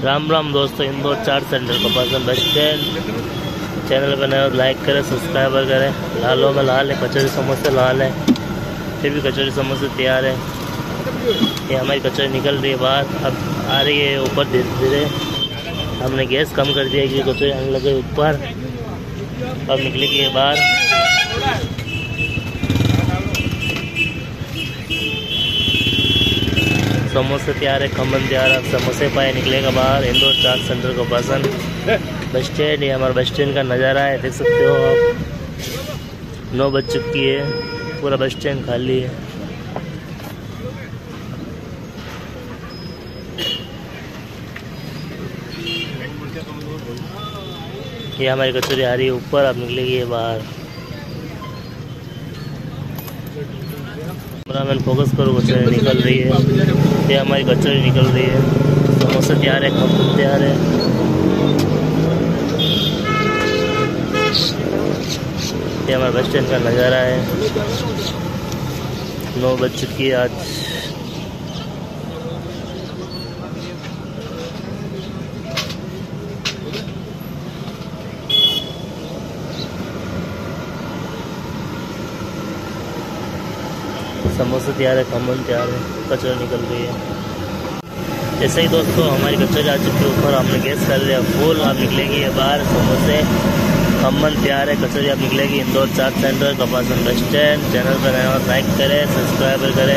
राम राम दोस्तों, इंदौर चाट सेंटर का person bus stand. Channel पर नए लाइक करें, सब्सक्राइबर करें। लालों में लाल है, कचौरी समोसे लाल है, फिर भी कचौरी समोसे तैयार है। ये हमारी कचौरी निकल रही है बाहर, अब आ रही है ऊपर धीरे धीरे। हमने गैस कम कर दिया कि कचौरी आने लगे ऊपर, अब निकलेगी बाहर। समोसे तैयार है, खमन तैयार है, समोसे पाए निकलेगा बाहर। इंदौर चाट सेंटर को पसंद बस स्टैंड, ये हमारा बस स्टैंड का नज़ारा है, देख सकते हो आप। 9 बज चुकी है, पूरा बस स्टैंड खाली है। ये हमारी कचौरी आ रही है ऊपर, अब निकलेगी ये बाहर। मैं फोकस करो, कचौरी निकल रही है। ये हमारी कचौरी निकल रही है, समोसे तैयार है, खमन तैयार है। ये हमारे बस स्टैंड का नज़ारा है। 9 बज चुकी है आज। समोसे तैयार है, खमन तैयार है, कचौरी निकल रही है। ऐसे ही दोस्तों हमारी कचौरी आ चुकी है ऊपर, हमने गैस कर लिया फुल। अब निकलेगी ये बाहर, समोसे खमन तैयार है, कचौरी अब निकलेगी इंदौर चाट सेंटर कपासन बस स्टैंड। चैनल पर नए और लाइक करें, सब्सक्राइबर करें।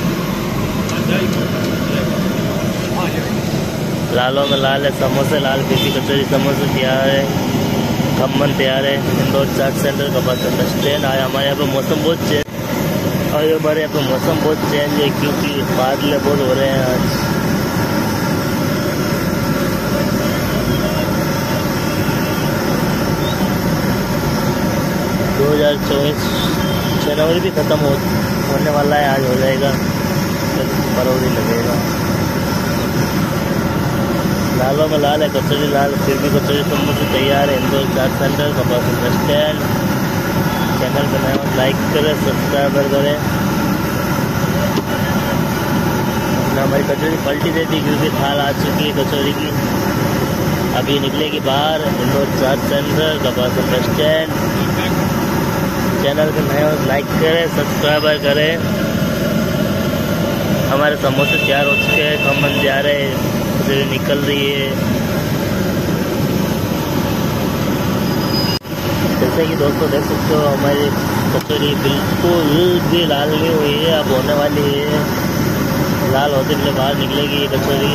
लालों में लाल है, समोसे लाल, फिर भी कचौरी समोसे तैयार है, खमन तैयार है। Indore chaat centre Kapasan bus stand. आज हमारे यहाँ पर मौसम बहुत चेंज, और हमारे यहाँ पर मौसम बहुत चेंज है क्योंकि बादल बहुत हो रहे हैं आज। जनवरी भी ख़त्म होने वाला है, आज हो जाएगा, फरवरी लगेगा। लालों में लाल है, कचौरी लाल, फिर भी कचौरी समोसे तैयार है। इंदौर चाट सेंटर कपासन बस स्टैंड। चैनल पर नए लाइक करें, सब्सक्राइबर करें। हमारी कचौरी पलटी देती क्योंकि थाल आ चुकी है कचौरी की, अभी निकलेगी बाहर। इंदौर चाट सेंटर कपासन बस स्टैंड। चैनल को नए लाइक करें, सब्सक्राइबर करें। हमारे समोसे तैयार हो चुके हैं, खमन तैयार है, कचौरी निकल रही है। जैसे कि दोस्तों देख सकते हो हमारी कचौरी बिल्कुल भी लाल नहीं हुई है, अब होने वाली है। लाल होते हुए बाहर निकलेगी ये कचौरी।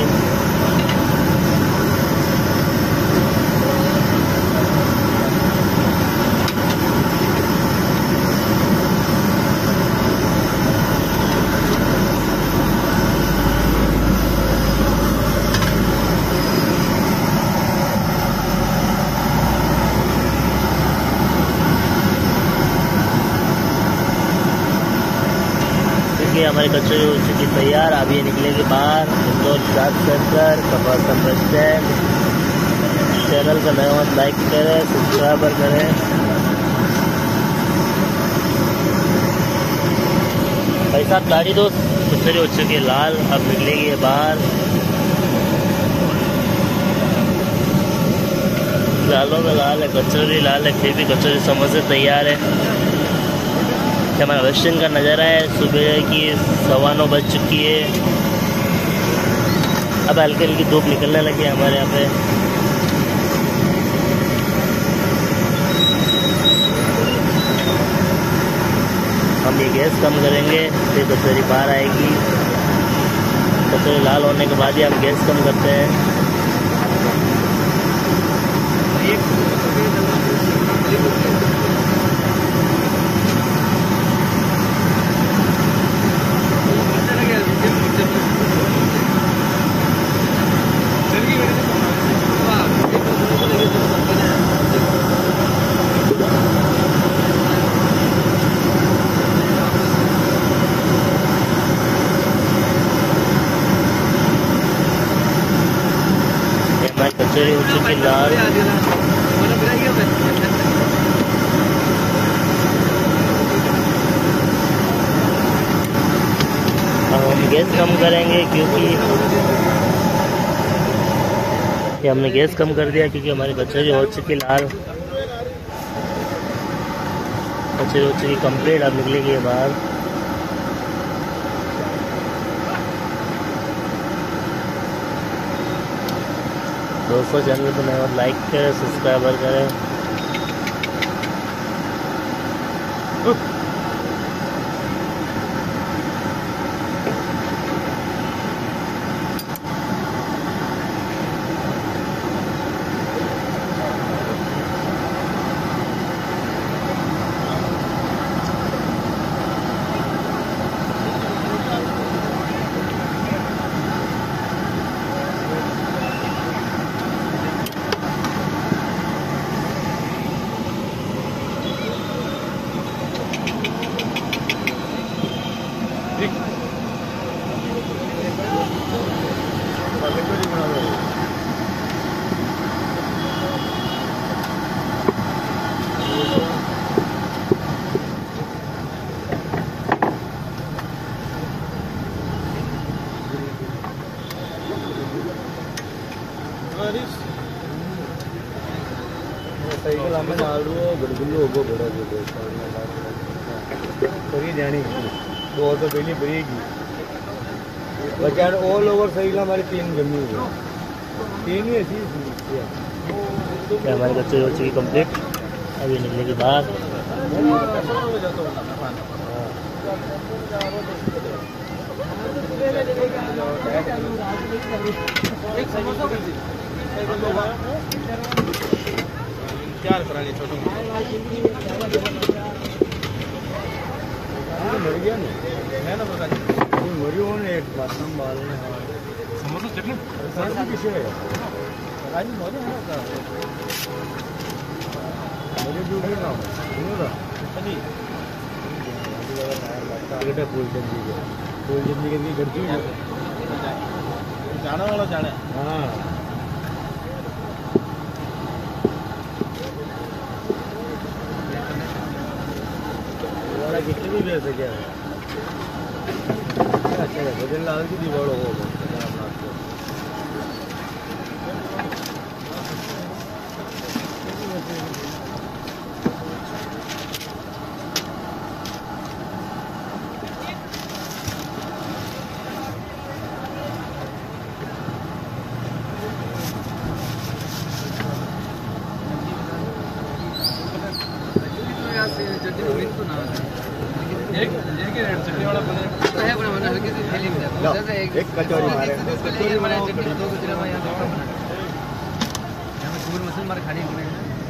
हमारी कचौरी हो चुकी तैयार, अब ये निकलेगी बाहर। इंदौर चाट सेंटर कपासन बस स्टैंड। चैनल का नया लाइक करें, सब्सक्राइबर करें। भाई साहब गाड़ी दोस्त, कचौरी हो चुकी है लाल, अब निकलेगी ये बाहर। लालों में लाल है, कचौरी लाल है, फिर भी कचौरी समोसे तैयार है। हमारा बस स्टैंड का नज़ारा है। सुबह की 9:15 बज चुकी है, अब हल्की हल्की धूप निकलने लगी है हमारे यहाँ पे। हम ये गैस कम करेंगे, फिर कचौरी बाहर आएगी। कचौरी लाल होने के बाद ही हम गैस कम करते हैं। कचौरी हो चुकी लाल। अब हम गैस कम करेंगे क्योंकि ये हमने गैस कम कर दिया क्योंकि हमारी कचौरी हो चुकी लाल, कचौरी हो चुकी कंप्लीट। अब निकलेगी बाहर। दोस्तों चैनल को नए और लाइक करें, सब्सक्राइबर करें। साइकिल हमें डाल रहे हो गड़गुल्लू होगो बड़ा जो करी जानी 200 पहले बनेगी। बच्चा ऑल ओवर साइकिल हमारी 3 जमी हुई है, 3 ही ऐसी हमारी कचौरी हो चुकी कंप्लीट। अभी निकलेगी बाहर। क्या करानी छोटू मर गया नहीं ना पता मरी हो ने एक बात हम बाल में समोसा चटनी किसे है आज मरे है का मुझे जो भी ना सुनो ना नहीं बेटा फूल जल्दी के लिए घर क्यों जाना वाला जाना। हाँ कितने भी ले सके अच्छा है भजन लाल की दीवार हो एक कचौरी मारे कचौरी बनाओ चटनी 2 कचौरी में यहां पे बना यहां में शुगर मसाला मार खाने के लिए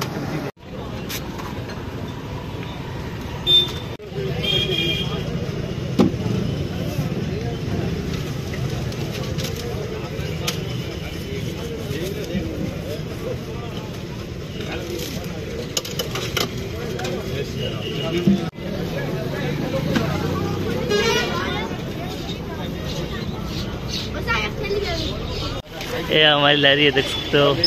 ये हमारी लहरी है, देख सकते हो।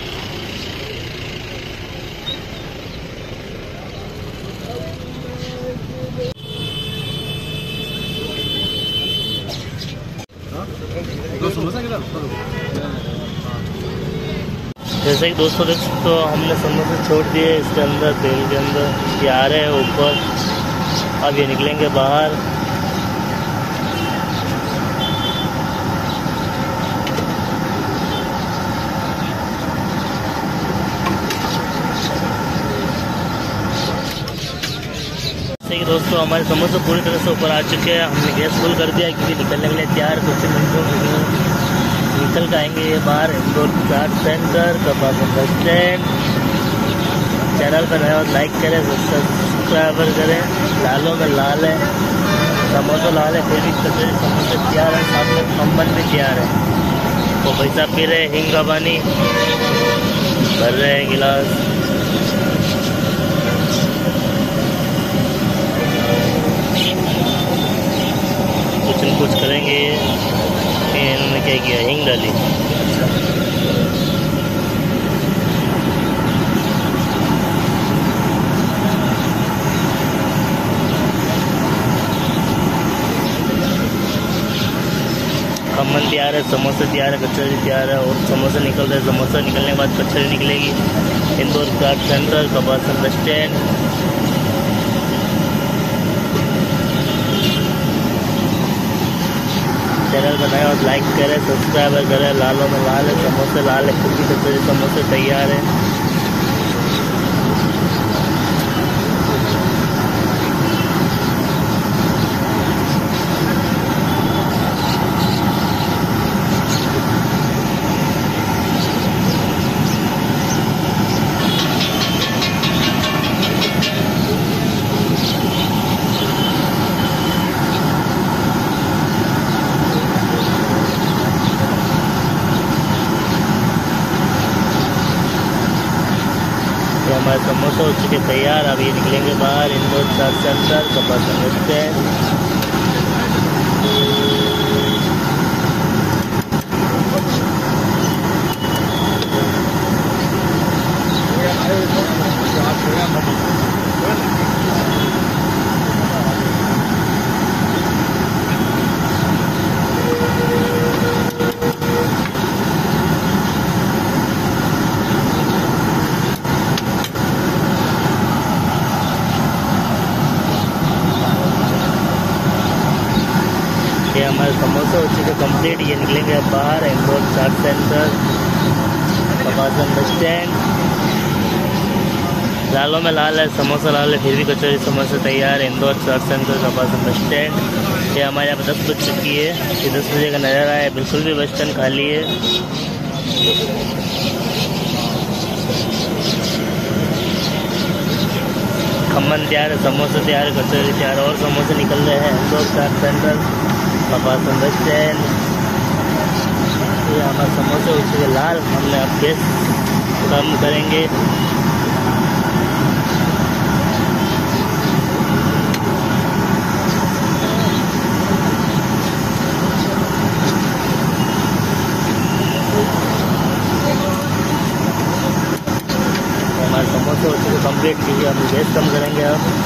जैसे कि दोस्तों देख सकते हो हमने समोसे छोड़ दिए इसके अंदर, तेल के अंदर। ये आ रहे हैं ऊपर। अब ये निकलेंगे बाहर। कि दोस्तों हमारे समोसे पूरी तरह से ऊपर आ चुके हैं। हमने गैस फुल कर दिया क्योंकि निकलने के लिए तैयार। कुछ मिनटों में निकल के आएंगे ये बाहर। इंदौर चाट सेंटर कपासन बस स्टैंड। चैनल पर नया लाइक करें, सब्सक्राइबर करें। लालों में लाल है, समोसा लाल है, फिर भी कचौरी समोसे तैयार है, साथ में खम्बन भी तैयार है। तो भाई साहब पी रहे हिंग का पानी, भर रहे हैं गिलास। कुछ न कुछ करेंगे ये। इन्होंने क्या किया, हिंग डाली। खम्मन तैयार तैयार है, समोसे तैयार है, कचौरी तैयार है और समोसे निकल रहे हैं। समोसा निकलने के बाद कचौरी निकलेगी। इंदौर चाट सेंटर, कपासन बस स्टैंड। चैनल बनाए और लाइक करें, सब्सक्राइब करें। लालों में लाल है, समोसे लाल है, खुद की कचौरी समोसे तैयार है। हमारे समोसे हो चुके तैयार। अब ये निकलेंगे बाहर। Indore chaat centre, Kapasan bus stand. ये हमारे समोसे हो चुके कंप्लीट। ये निकलेंगे अब बाहर। Indore chaat centre, Kapasan bus stand. लालों में लाल है, समोसा लाल है, फिर भी कचौरी समोसे तैयार है। Indore chaat centre, Kapasan bus stand. ये हमारे यहाँ पर 10 बज चुकी है। ये 10 बजे का नज़ारा है। बिल्कुल भी बस स्टैंड खाली है। खमन तैयार है, समोसे तैयार है, कचौरी तैयार है और समोसे निकल रहे हैं। Indore chaat centre, Kapasan bus stand. ये हमारे समोसे हो चुके लाल। हमने अब गैस कम करेंगे। हमारे समोसे हो चुके कंप्लीट कीजिए। हम गैस कम करेंगे अब।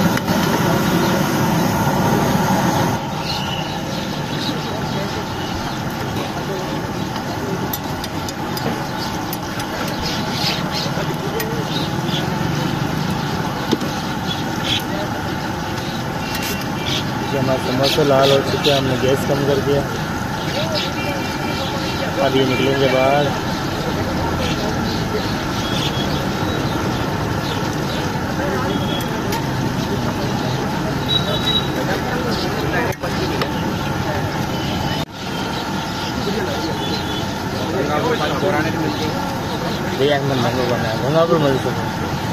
हमारे समोसे लाल हो चुके हैं। हमने गैस कम कर दिया। अब ये निकलेंगे बाहर। भैया मैं मंगो बनाया गंगापुर मिल सकूँ।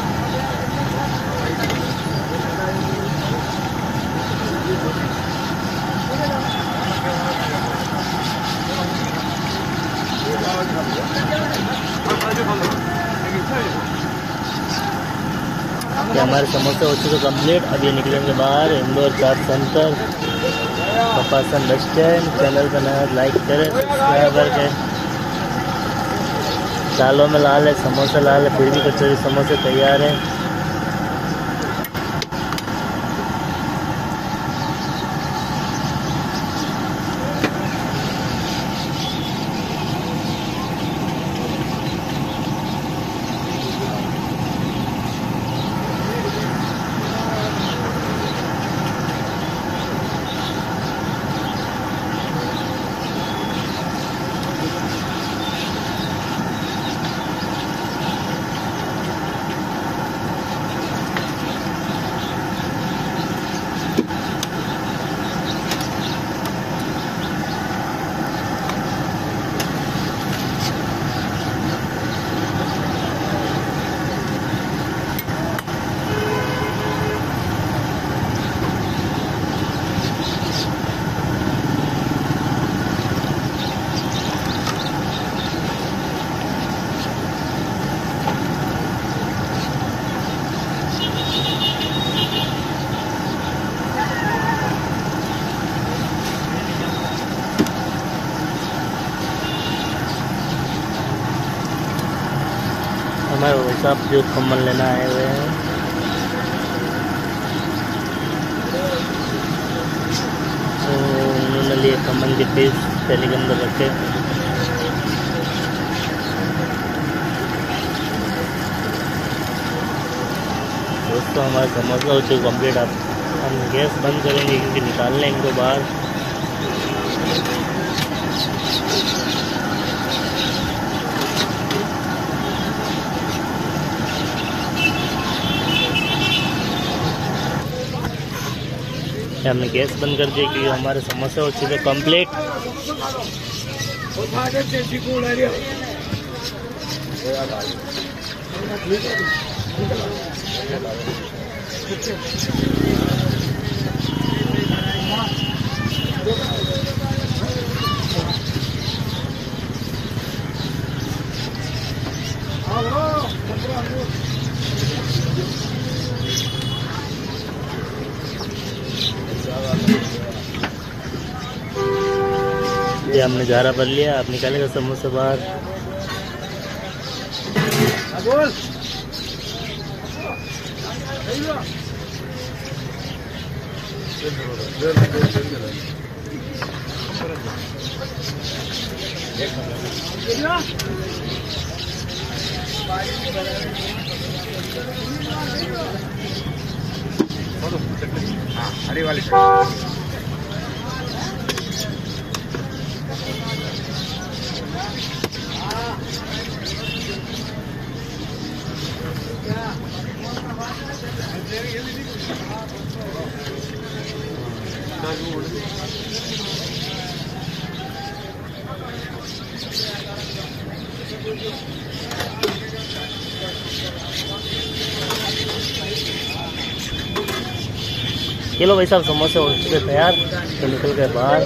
हमारे समोसे हो चुके कंप्लीट। अब ये निकलेंगे बाहर। इंदौर चाट सेंटर, कपासन बस स्टैंड। चैनल का नया लाइक करें, सब्सक्राइब करें। दालों में लाल है, समोसा लाल है, फिर भी कचौरी समोसे तैयार है। हमारे भाई साहब जो खम्मन लेना आए हुए हैं। तो उन्होंने लिए खमन के पीस थैली के अंदर रखे। दोस्तों हमारा समोसा हो चुका कम्प्लीट। अब हम गैस बंद करेंगे क्योंकि निकाल लें इनको बाहर। हमने गैस बंद कर दिया क्योंकि हमारे समोसे हो चुके कम्प्लीट। ये हमने झारा भर लिया। आप निकालेगा समोसे बाहर। हरी वाली ये लो भाई साहब समोसे हो चुके तैयार। तो निकल गए बाहर।